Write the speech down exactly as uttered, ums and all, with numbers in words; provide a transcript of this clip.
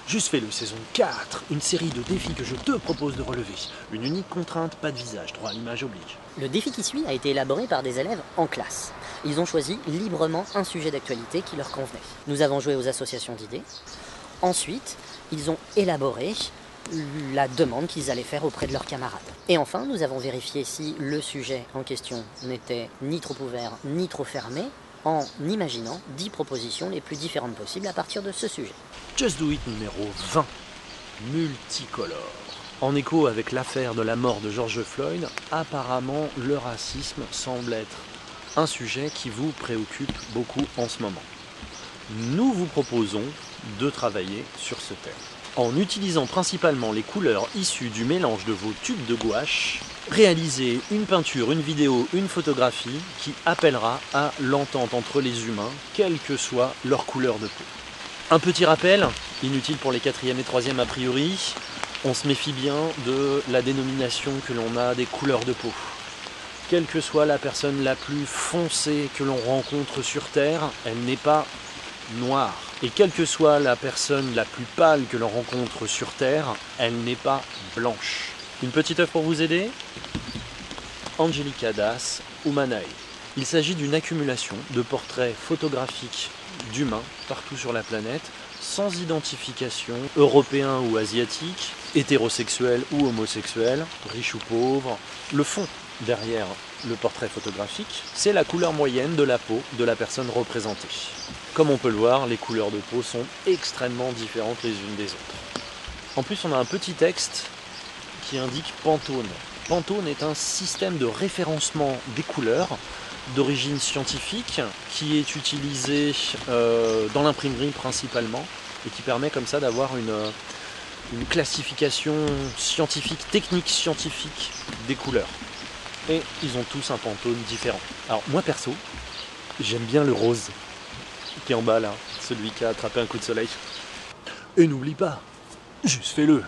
Juste fais-le, saison quatre, une série de défis que je te propose de relever. Une unique contrainte, pas de visage, droit à l'image oblige. Le défi qui suit a été élaboré par des élèves en classe. Ils ont choisi librement un sujet d'actualité qui leur convenait. Nous avons joué aux associations d'idées. Ensuite, ils ont élaboré la demande qu'ils allaient faire auprès de leurs camarades. Et enfin, nous avons vérifié si le sujet en question n'était ni trop ouvert ni trop fermé, en imaginant dix propositions les plus différentes possibles à partir de ce sujet. Just Do It numéro vingt, multicolore. En écho avec l'affaire de la mort de George Floyd, apparemment le racisme semble être un sujet qui vous préoccupe beaucoup en ce moment. Nous vous proposons de travailler sur ce thème. En utilisant principalement les couleurs issues du mélange de vos tubes de gouache, réalisez une peinture, une vidéo, une photographie qui appellera à l'entente entre les humains, quelle que soit leur couleur de peau. Un petit rappel, inutile pour les quatrièmes et troisièmes a priori, on se méfie bien de la dénomination que l'on a des couleurs de peau. Quelle que soit la personne la plus foncée que l'on rencontre sur Terre, elle n'est pas noire. Et quelle que soit la personne la plus pâle que l'on rencontre sur Terre, elle n'est pas blanche. Une petite œuvre pour vous aider ? Angelica Das, Humanae. Il s'agit d'une accumulation de portraits photographiques d'humains partout sur la planète, sans identification, européens ou asiatiques, hétérosexuels ou homosexuels, riches ou pauvres. Le fond derrière le portrait photographique, c'est la couleur moyenne de la peau de la personne représentée. Comme on peut le voir, les couleurs de peau sont extrêmement différentes les unes des autres. En plus, on a un petit texte qui indique Pantone. Pantone est un système de référencement des couleurs d'origine scientifique qui est utilisé euh, dans l'imprimerie principalement et qui permet comme ça d'avoir une, une classification scientifique, technique scientifique des couleurs. Et ils ont tous un Pantone différent. Alors moi perso, j'aime bien le rose qui est en bas là, celui qui a attrapé un coup de soleil. Et n'oublie pas, juste fais-le.